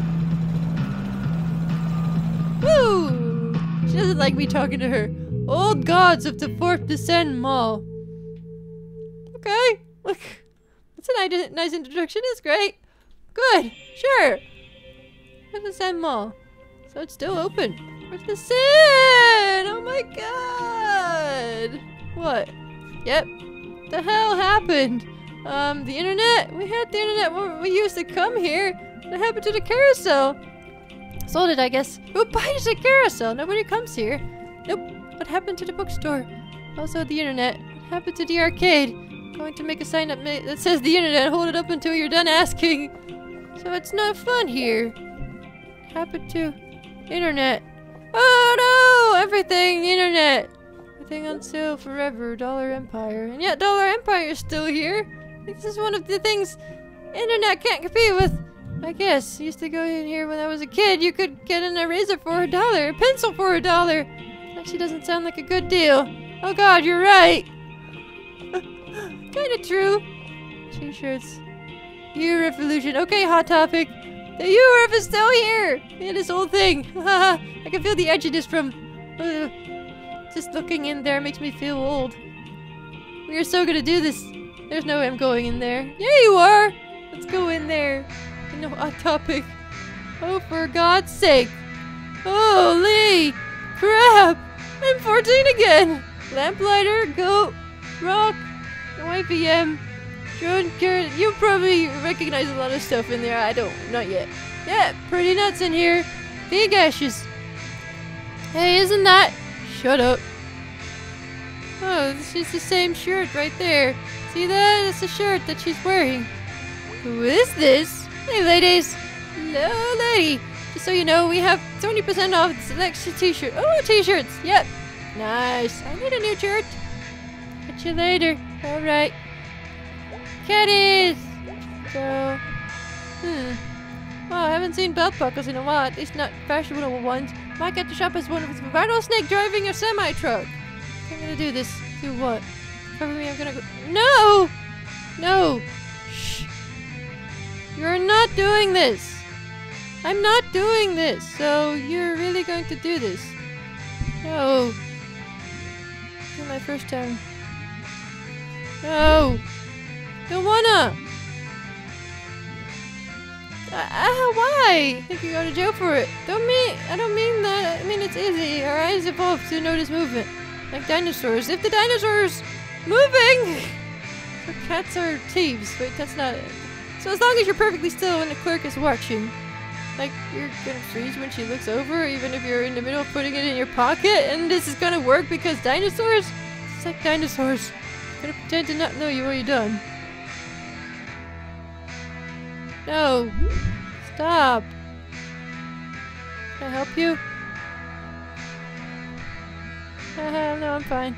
Woo! She doesn't like me talking to her. Old gods of the Fort Descent Mall. Okay. Look. That's a nice, nice introduction. It's great. Good. Sure. Fort Descent Mall. So it's still open. Where's the sin? Oh my god! What? Yep. The hell happened? Um, the internet? We had the internet when we used to come here. What happened to the carousel? Sold it, I guess. Who buys a carousel? Nobody comes here. Nope. What happened to the bookstore? Also the internet. What happened to the arcade? Going to make a sign up that says the internet. Hold it up until you're done asking. So it's not fun here. What happened to internet? Oh no! Everything internet! Everything on sale forever. Dollar Empire. And yet Dollar Empire is still here. I think this is one of the things Internet can't compete with... I guess. I used to go in here when I was a kid. You could get an eraser for a dollar. A pencil for a dollar. Actually doesn't sound like a good deal. Oh god, you're right. Kinda true. T-shirts. U-Revolution. Okay, Hot Topic. The U-Ref is still here! Yeah, this whole thing. I can feel the edginess from... Uh, just looking in there makes me feel old. We are so gonna do this. There's no way I'm going in there. Yeah, you are! Let's go in there. No Hot Topic. Oh, for God's sake. Holy crap! I'm fourteen again! Lamplighter, Goat, Rock, Y P M, Drone Carrot. You probably recognize a lot of stuff in there. I don't. Not yet. Yeah, pretty nuts in here. Big ashes. Hey, isn't that... Shut up. Oh, this is the same shirt right there. See that? It's the shirt that she's wearing. Who is this? Hey, ladies. Hello, lady. Just so you know, we have twenty percent off the selection t-shirt. Oh, t-shirts. Yep. Nice. I need a new shirt. Catch you later. Alright. Caddies! So... Hmm. Well, I haven't seen belt buckles in a while. At least not fashionable ones. Might get to shop as one with a rattlesnake driving a semi-truck. I'm gonna do this. Do what? Cover me, I'm gonna go... No! No! Shh. You're not doing this! I'm not doing this! So, you're really going to do this. No. This is my first time. No! Don't wanna! Uh, uh, why? I think you go to jail for it. Don't mean- I don't mean that. I mean it's easy. Our eyes evolve to notice movement. Like dinosaurs. If the dinosaur's moving! So cats are thieves. Wait, that's not it. So as long as you're perfectly still when the clerk is watching. Like, you're gonna freeze when she looks over, even if you're in the middle of putting it in your pocket, and this is gonna work because dinosaurs? It's like dinosaurs. I'm gonna pretend to not know you while you're done. No. Stop. Can I help you? Haha, no, I'm fine.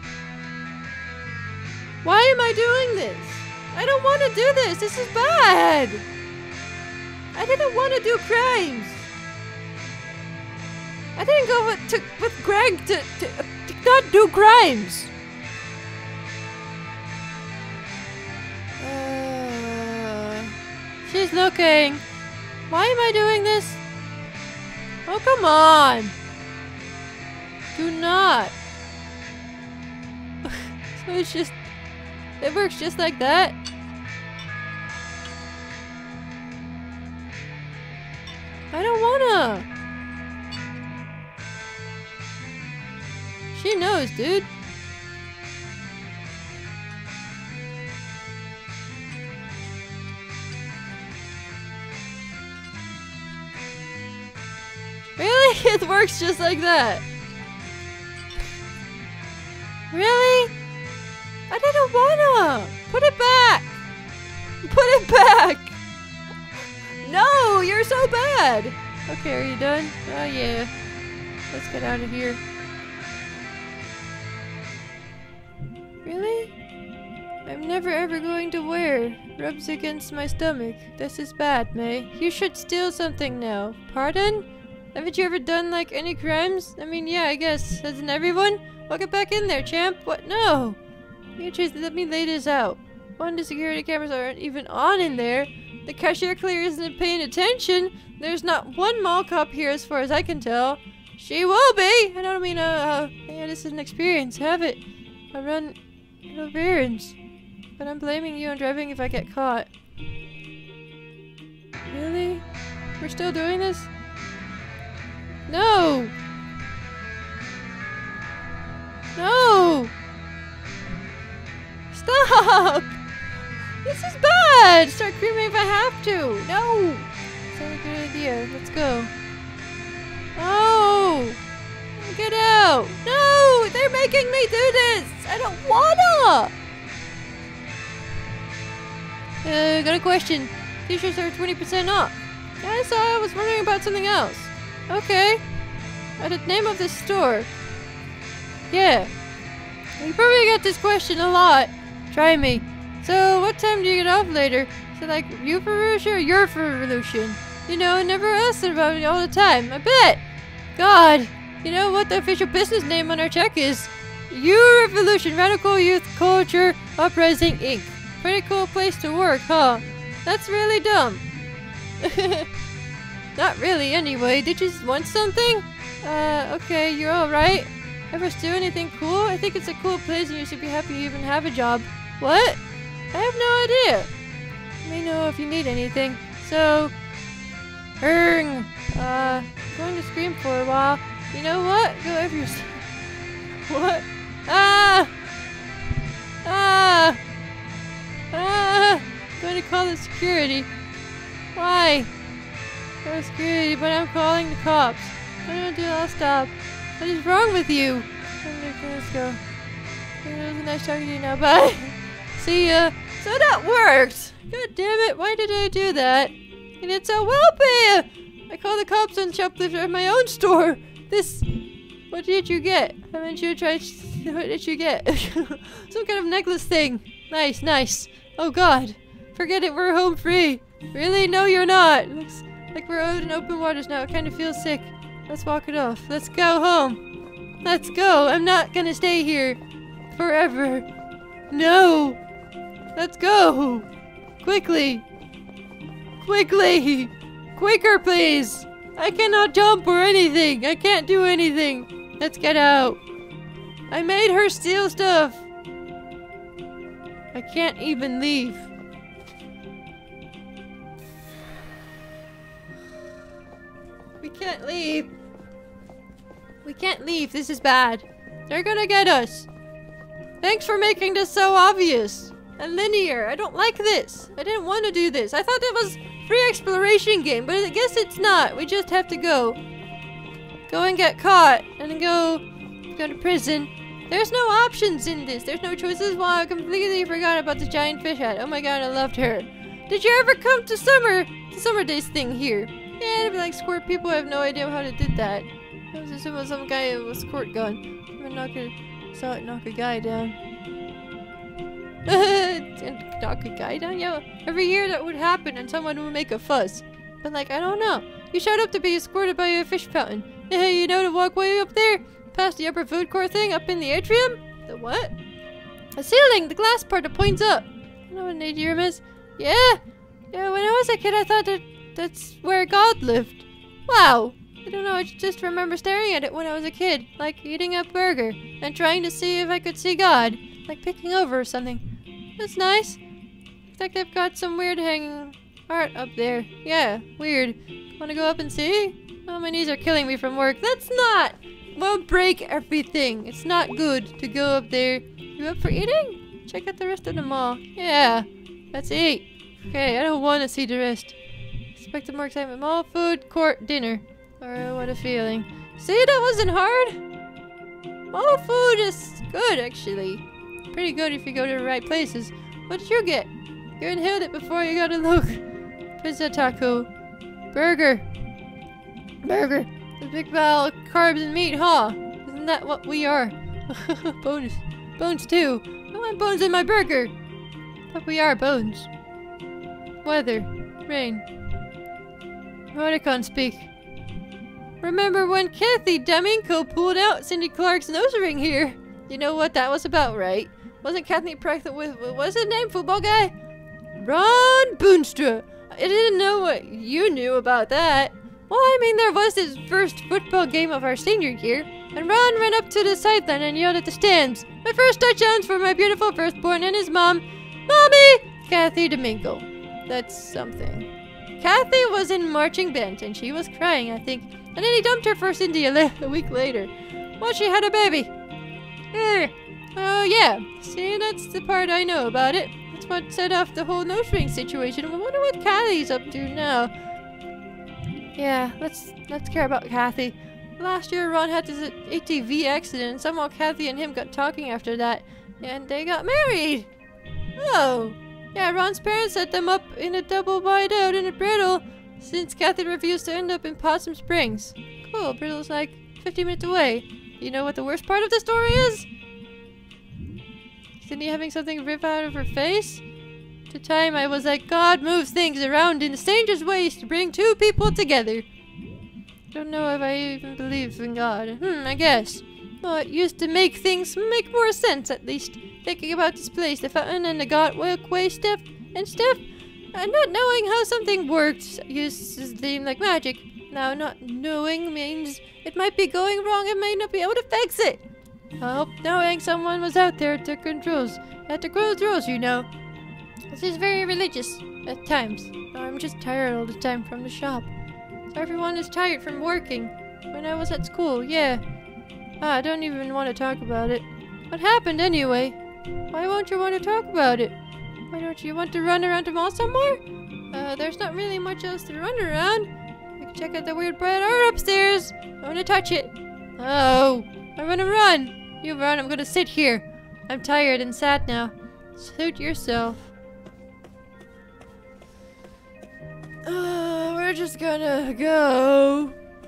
Why am I doing this? I don't want to do this. This is bad. I didn't want to do crimes. I didn't go with, to, with Greg to, to, uh, to not do crimes. Uh, she's looking. Why am I doing this? Oh, come on. Do not. So it's just... It works just like that? I don't wanna. She knows, dude. Really? It works just like that. Really? I didn't wanna! Put it back! Put it back! No! You're so bad! Okay, are you done? Oh yeah. Let's get out of here. Really? I'm never ever going to wear. Rubs against my stomach. This is bad, May. You should steal something now. Pardon? Haven't you ever done, like, any crimes? I mean, yeah, I guess. Hasn't everyone? Well, get back in there, champ. What? No! You just let me lay this out. One, the security cameras aren't even on in there. The cashier clearly isn't paying attention. There's not one mall cop here as far as I can tell. She will be! I don't mean, uh, uh yeah, this is an experience. Have it. I run no errands. But I'm blaming you on driving if I get caught. Really? We're still doing this? No! No! Stop! This is bad! Start screaming if I have to! No! It's not a good idea. Let's go. Oh! Get out! No! They're making me do this! I don't wanna! Uh, got a question. T-shirts are twenty percent off. Yeah, so I was wondering about something else. Okay. Uh, the name of this store. Yeah. You probably got this question a lot. Try me. So, what time do you get off later? it like you for revolution or your for revolution? You know, I never asked about it all the time. I bet. God. You know what the official business name on our check is? You Revolution Radical Youth Culture Uprising Incorporated. Pretty cool place to work, huh? That's really dumb. Not really, anyway. Did you want something? Uh, okay, you're alright. Ever steal anything cool? I think it's a cool place and you should be happy you even have a job. What? I have no idea. Let me know if you need anything. So, erng. Uh, going to scream for a while. You know what? Go over yourself. What? Ah! Ah! Ah! I'm going to call the security. Why? Call security, but I'm calling the cops. I don't do I'll stop. What is wrong with you? Okay, let's go. It was nice talking to you now. Bye. See ya. So that worked. God damn it. Why did I do that? And it's so well pay. I called the cops on shoplifter at my own store. This. What did you get? Haven't you tried? What did you get? Some kind of necklace thing. Nice, nice. Oh God. Forget it. We're home free. Really? No, you're not. Looks like we're out in open waters now. I kind of feel sick. Let's walk it off. Let's go home. Let's go. I'm not gonna stay here forever. No. Let's go. Quickly. Quickly. Quicker, please. I cannot jump or anything. I can't do anything. Let's get out. I made her steal stuff. I can't even leave. We can't leave. We can't leave. This is bad. They're gonna get us. Thanks for making this so obvious and linear. I don't like this. I didn't want to do this. I thought it was free exploration game, but I guess it's not. We just have to go. Go and get caught and then go go to prison. There's no options in this. There's no choices. Wow, I completely forgot about the giant fish hat. Oh my God, I loved her. Did you ever come to summer the summer days thing here? Yeah, it'd be like squirt people. I have no idea how to do that. I was assuming some guy with a squirt gun. I'm gonna knock a, saw it knock a guy down. Knock a guy down? Yeah, every year that would happen and someone would make a fuss. But like, I don't know. You showed up to be escorted by a fish fountain. Hey, you know the walkway up there? Past the upper food court thing up in the atrium? The what? A ceiling! The glass part that points up. You know what an atrium is? Yeah! Yeah, when I was a kid I thought that that's where God lived. Wow! I don't know, I just remember staring at it when I was a kid. Like eating a burger and trying to see if I could see God. Like picking over or something. That's nice. Looks like they've got some weird hanging art up there. Yeah, weird. Wanna go up and see? Oh, my knees are killing me from work. That's not! Won't break everything. It's not good to go up there. You up for eating? Check out the rest of the mall. Yeah, let's eat. Okay, I don't want to see the rest. Expected more excitement. Mall, food, court, dinner. Oh, what a feeling. See, that wasn't hard. Mall food is good, actually. Pretty good if you go to the right places. What did you get? You inhaled it before you got a look. Pizza, taco, burger. Burger. A big pile of carbs and meat, huh? Isn't that what we are? Bones. Bones too. I want bones in my burger. But we are bones. Weather. Rain. Emoticon speak. Remember when Kathy D'Amico pulled out Cindy Clark's nose ring here? You know what that was about, right? Wasn't Kathy pregnant with, what's his name, football guy? Ron Boonstra. I didn't know what you knew about that. Well, I mean, there was this first football game of our senior year, and Ron ran up to the sideline and yelled at the stands, "My first touchdowns for my beautiful firstborn and his mom, Mommy, Kathy D'Amico." That's something. Kathy was in marching band, and she was crying, I think, and then he dumped her for Cindy a, a week later. Well, she had a baby. Eh. Oh, yeah. See, that's the part I know about it. That's what set off the whole nose ring situation. I wonder what Kathy's up to now. Yeah, let's let's care about Kathy. Last year, Ron had this A T V accident, and somehow Kathy and him got talking after that, and they got married. Oh, yeah, Ron's parents set them up in a double wide out in a Brittle, since Kathy refused to end up in Possum Springs. Cool, Brittle's like fifty minutes away. You know what the worst part of the story is? Cindy having something rip out of her face? the time I was like, God moves things around in the strangest ways to bring two people together. Don't know if I even believe in God. Hmm, I guess. Well, it used to make things make more sense, at least. Thinking about this place, the fountain and the God walkway stuff and stuff. And not knowing how something works uses them like magic. Now, not knowing means it might be going wrong and may not be able to fix it. I hope knowing someone was out there to controls, at the controls, you know. This is very religious at times. I'm just tired all the time from the shop. So everyone is tired from working. When I was at school, yeah. Ah, I don't even want to talk about it. What happened anyway? Why won't you want to talk about it? Why don't you want to run around the mall some more? Uh, there's not really much else to run around. You can check out the weird bright art upstairs. I want to touch it. Oh, I'm gonna run. You run, I'm gonna sit here. I'm tired and sad now. Suit yourself. Uh, we're just gonna go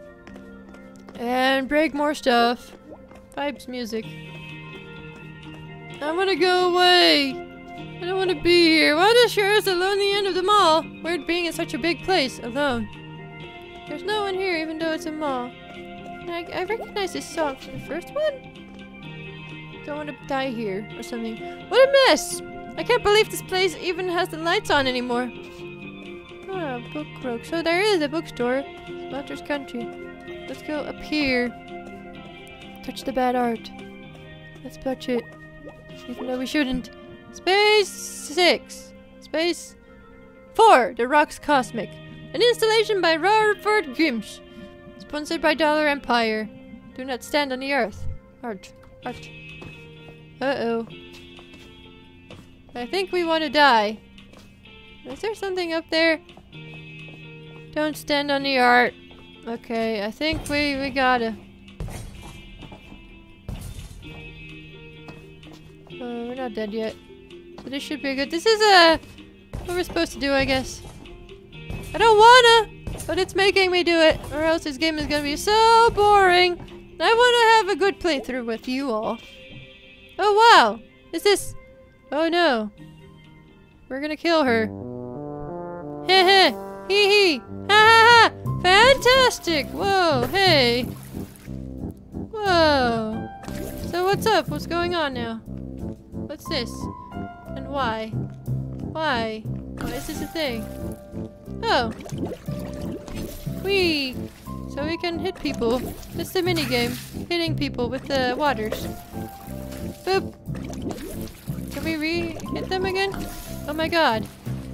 and break more stuff. Vibes music. I wanna go away. I don't wanna be here. Why does sure is alone the end of the mall? Weird being in such a big place, alone. There's no one here even though it's a mall. I, I recognize this song from the first one. Don't wanna die here or something. What a mess! I can't believe this place even has the lights on anymore. Ah, book croak. So there is a bookstore. Smelter's Country. Let's go up here. Touch the bad art. Let's touch it. Even though we shouldn't. Space six. Space four. The Rocks Cosmic. An installation by Rutherford Grimsh. Sponsored by Dollar Empire. Do not stand on the earth. Art. Art. Uh-oh. I think we want to die. Is there something up there? Don't stand on the art. Okay, I think we, we gotta. Uh, we're not dead yet. So this should be good. This is uh, what we're supposed to do, I guess. I don't wanna, but it's making me do it, or else this game is gonna be so boring. And I wanna have a good playthrough with you all. Oh wow! Is this... Oh no. We're gonna kill her. Heh heh! Hee hee! Ha ha ha! Fantastic! Whoa, hey! Whoa! So what's up? What's going on now? What's this? And why? Why? Why is this a thing? Oh! Whee! So we can hit people. It's the minigame. Hitting people with the waters. Boop! Can we re-hit them again? Oh my god.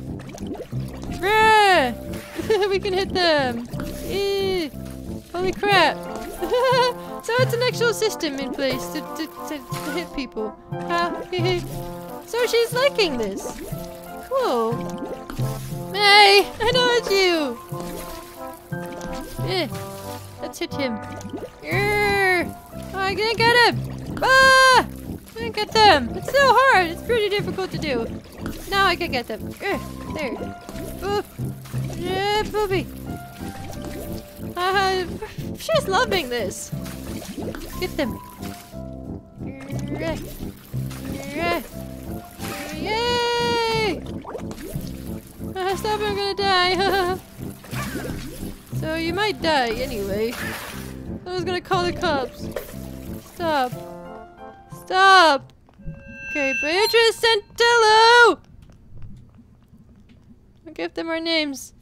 Rah! We can hit them! Eee! Holy crap! So it's an actual system in place to, to, to, to hit people. Ah, so she's liking this. Cool. Hey! I know it's you! Eh, let's hit him. Urgh. Oh, I didn't get him! Ah! I didn't get them! It's so hard! It's pretty difficult to do. Now I can get them. Urgh. There. Boop. Yeah, booby. Uh, she's loving this. Get them. Yay! Uh, stop, I'm gonna die. So you might die anyway. I was gonna call the cops. Stop. Stop. Okay, Beatrice and Tilde! I'll give them our names.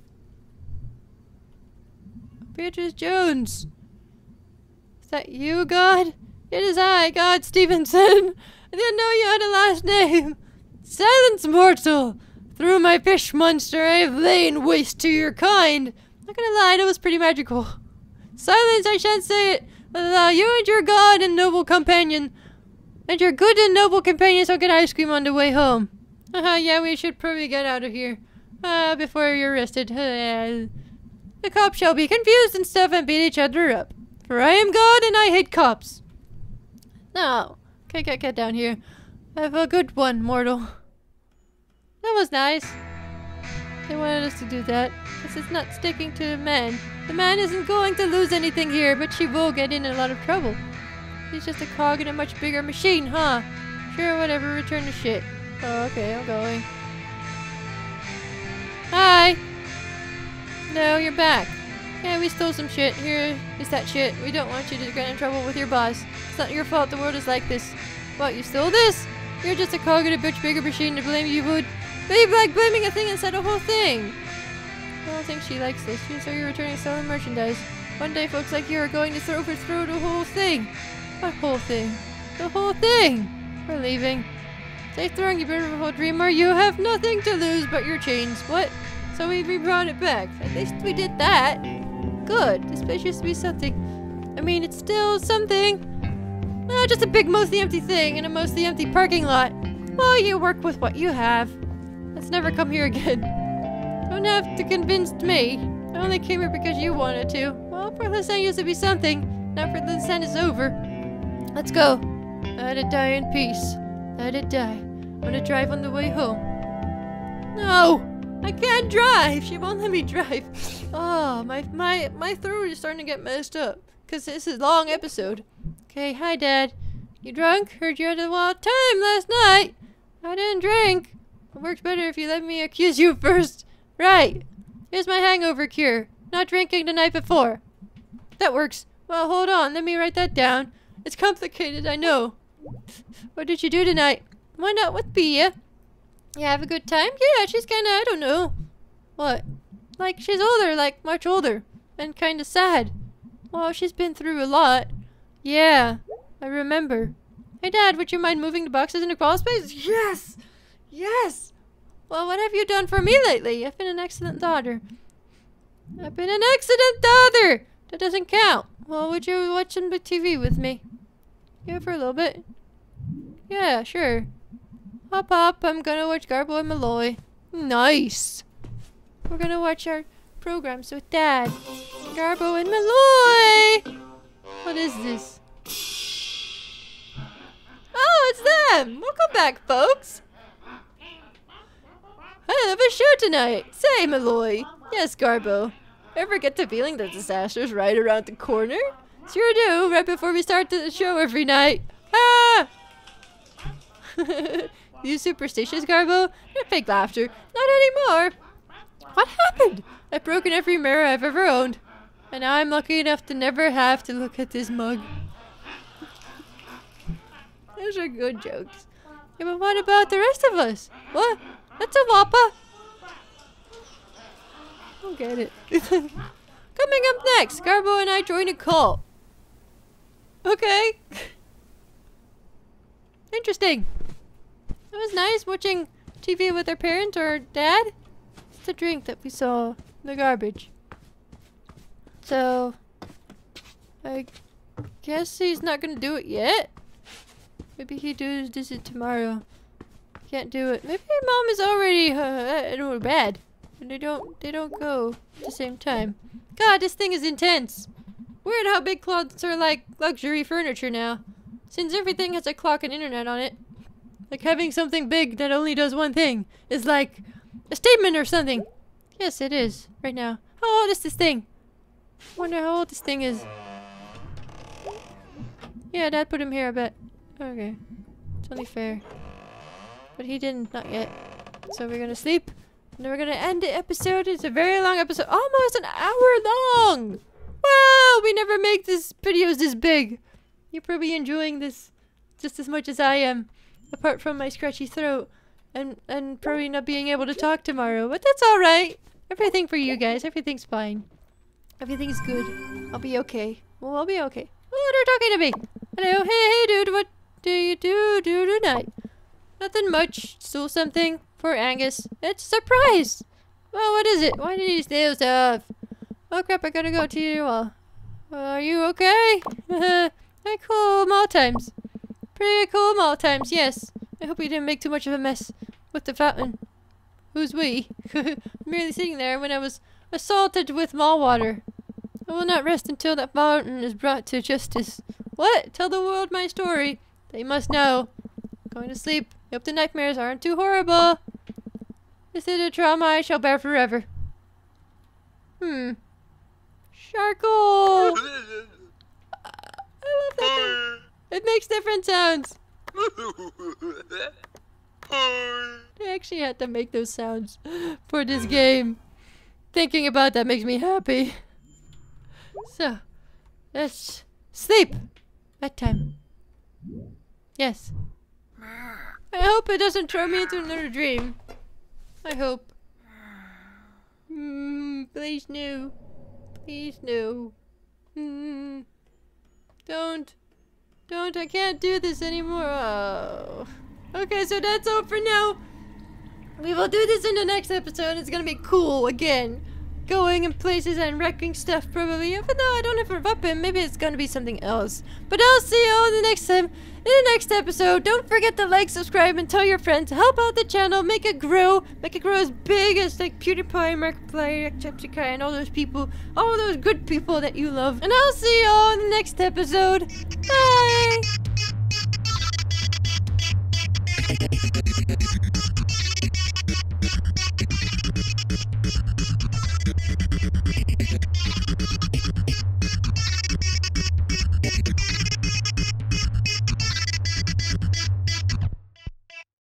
Beatrice Jones. Is that you, God? It is I, God Stevenson. I didn't know you had a last name. Silence, mortal. Through my fish monster, I have lain waste to your kind. Not gonna lie, that was pretty magical. Silence, I shan't say it. But allow you and your God and noble companion, and your good and noble companions will get ice cream on the way home. Haha, yeah, we should probably get out of here. Ah, uh, before you're arrested. Uh, the cops shall be confused and stuff and beat each other up. For I am God and I hate cops. No. Okay, get, get down here. Have a good one, mortal. That was nice. They wanted us to do that. This is not sticking to the man. The man isn't going to lose anything here, but she will get in a lot of trouble. He's just a cog in a much bigger machine, huh? Sure, whatever, return the shit. Oh, okay, I'm going. Hi. No, you're back. Yeah, we stole some shit. Here is that shit. We don't want you to get in trouble with your boss. It's not your fault the world is like this. What, you stole this? You're just a cog in a bitch bigger machine to blame you would. Babe, like blaming a thing instead of a whole thing. I don't think she likes this. She saw you returning stolen merchandise. One day folks like you are going to throw overthrow the whole thing. What whole thing? The whole thing! We're leaving. Safe throwing, you beautiful dreamer. You have nothing to lose but your chains. What? So we brought it back. At least we did that. Good. This place used to be something. I mean, it's still something. Uh, just a big, mostly empty thing in a mostly empty parking lot. Well, you work with what you have. Let's never come here again. Don't have to convince me. I only came here because you wanted to. Well, Portland Sun used to be something. Now Portland Sun is over. Let's go. Let it die in peace. Let it die. I'm gonna drive on the way home. No! I can't drive! She won't let me drive. Oh, my my my throat is starting to get messed up. Cause this is a long episode. Okay, hi Dad. You drunk? Heard you had a wild time last night. I didn't drink. It works better if you let me accuse you first. Right. Here's my hangover cure. Not drinking the night before. That works. Well, hold on. Let me write that down. It's complicated, I know. What did you do tonight? Why not with Bia? You have a good time? Yeah, she's kinda, I don't know. What? Like, she's older, like, much older. And kinda sad. Well, she's been through a lot. Yeah, I remember. Hey, Dad, would you mind moving the boxes into crawl space? Yes! Yes! Well, what have you done for me lately? I've been an excellent daughter. I've been an excellent daughter! That doesn't count. Well, would you watch some T V with me? Yeah, for a little bit. Yeah, sure. Hop hop, I'm gonna watch Garbo and Malloy. Nice! We're gonna watch our programs with Dad. Garbo and Malloy! What is this? Oh, it's them! Welcome back, folks! I have a show tonight! Say, Malloy! Yes, Garbo. Ever get the feeling that disaster's right around the corner? Sure do, right before we start the show every night. Ah! You superstitious, Garbo? No fake laughter. Not anymore. What happened? I've broken every mirror I've ever owned. And now I'm lucky enough to never have to look at this mug. Those are good jokes. Yeah, but what about the rest of us? What? That's a wappa. I don't get it. Coming up next, Garbo and I join a cult. Okay. Interesting. It was nice watching T V with our parents or dad. It's the drink that we saw in the garbage. So, I guess he's not gonna do it yet. Maybe he does, does it tomorrow. Can't do it. Maybe mom is already uh, uh, bad. And they don't, they don't go at the same time. God, this thing is intense. Weird how big clothes are like luxury furniture now. Since everything has a clock and internet on it. Like having something big that only does one thing is like a statement or something. Yes, it is. Right now. How old is this thing? Wonder how old this thing is. Yeah, Dad put him here, I bet. Okay. It's only fair. But he didn't. Not yet. So we're gonna sleep. And then we're gonna end the episode. It's a very long episode. Almost an hour long! Wow! We never make these videos this big. You're probably enjoying this just as much as I am. Apart from my scratchy throat. And, and probably not being able to talk tomorrow. But that's alright. Everything for you guys. Everything's fine. Everything's good. I'll be okay. Well, I'll be okay. Oh, they're talking to me. Hello. Hey, hey, dude. What do you do, do tonight? Nothing much. Stole something for Angus. It's a surprise. Well, what is it? Why did he steal stuff? Oh, crap. I gotta go to you all. Uh, are you okay? Pretty cool mall times. Pretty cool mall times, yes. I hope you didn't make too much of a mess with the fountain. Who's we? Merely sitting there when I was assaulted with mall water. I will not rest until that fountain is brought to justice. What? Tell the world my story. They must know. Going to sleep. I hope the nightmares aren't too horrible. This is a trauma I shall bear forever. Hmm. Charcoal! I love that thing. It makes different sounds. I actually had to make those sounds for this game. Thinking about that makes me happy. So, let's sleep. Bedtime. Yes. I hope it doesn't throw me into another dream. I hope. Mm, please no. Please no. Mm, don't. Don't. I can't do this anymore. Oh. Okay, so that's all for now. We will do this in the next episode. It's gonna be cool again. Going in places and wrecking stuff probably. Even though I don't have a weapon, maybe it's gonna be something else. But I'll see you all in the next time. In the next episode, don't forget to like, subscribe, and tell your friends. Help out the channel, make it grow. Make it grow as big as like PewDiePie, Markiplier, Jacksepticeye, and all those people. All those good people that you love. And I'll see you all in the next episode. Bye!